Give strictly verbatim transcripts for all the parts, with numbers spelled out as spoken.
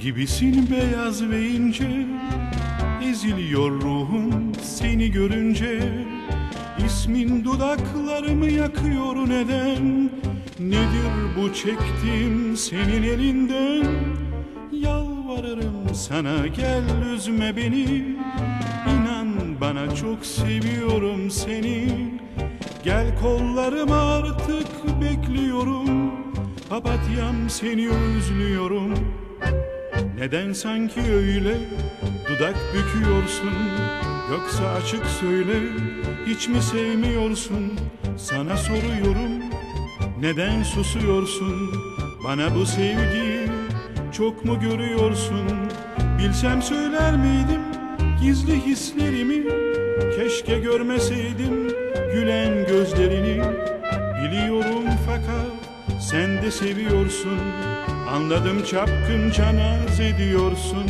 gibisin beyaz ve ince. Eziliyor ruhum seni görünce. İsmin dudaklarımı yakıyor neden? Nedir bu çektiğim senin elinden? Yalvarırım sana gel üzme beni. İnan bana çok seviyorum seni. Gel kollarıma artık bekliyorum. Papatyam seni özlüyorum. Neden sanki öyle dudak büküyorsun? Yoksa açık söyle, hiç mi sevmiyorsun? Sana soruyorum, neden susuyorsun? Bana bu sevgiyi çok mu görüyorsun? Bilsem söyler miydim gizli hislerimi? Keşke görmeseydim gülen gözlerini. Biliyorum fakat sen de seviyorsun. Anladım çapkınca naz ediyorsun.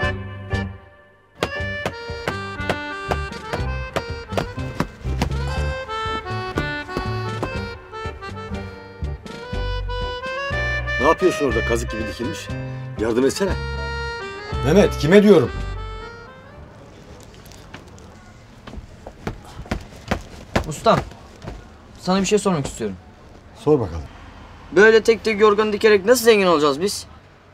Ne yapıyorsun orada kazık gibi dikilmiş? Yardım etsene. Mehmet, kime diyorum? Ustam, sana bir şey sormak istiyorum. Sor bakalım. Böyle tek tek yorganı dikerek nasıl zengin olacağız biz?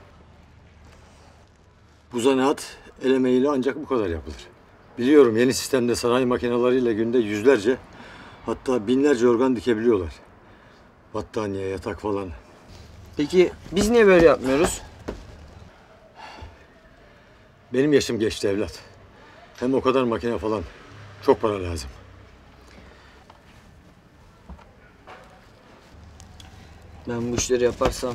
Bu zanaat el emeğiyle ancak bu kadar yapılır. Biliyorum yeni sistemde sanayi makineleriyle günde yüzlerce hatta binlerce yorgan dikebiliyorlar. Battaniye, yatak falan. Peki biz niye böyle yapmıyoruz? Benim yaşım geçti evlat. Hem o kadar makine falan. Çok para lazım. Ben bu işleri yaparsam...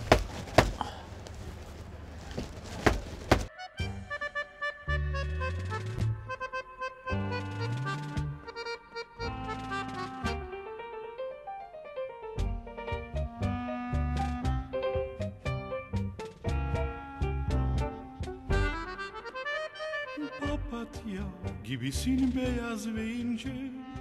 Papatya gibisin beyaz ve ince.